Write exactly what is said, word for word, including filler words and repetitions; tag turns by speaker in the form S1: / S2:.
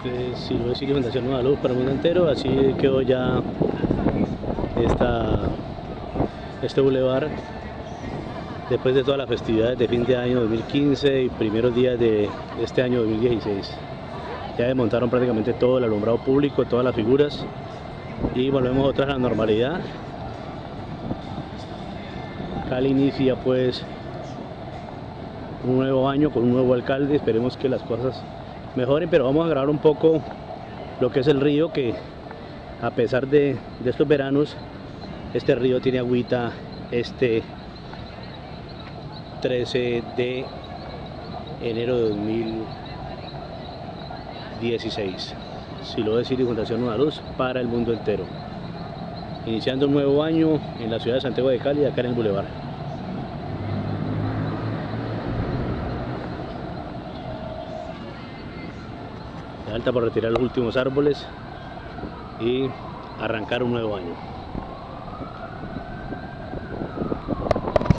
S1: Este es Silo Sirio Fundación Nueva Luz para el mundo entero. Así quedó ya esta, este bulevar después de todas las festividades de fin de año dos mil quince y primeros días de este año dos mil dieciséis. Ya desmontaron prácticamente todo el alumbrado público, todas las figuras, y volvemos otra vez a la normalidad. Cali inicia pues un nuevo año con un nuevo alcalde. Esperemos que las cosas mejoren, pero vamos a grabar un poco lo que es el río, que a pesar de, de estos veranos, este río tiene agüita este trece de enero de dos mil dieciséis. Silo Sirio Fundación Nueva Luz para el mundo entero, iniciando un nuevo año en la ciudad de Santiago de Cali, acá en el bulevar. Falta por retirar los últimos árboles y arrancar un nuevo año.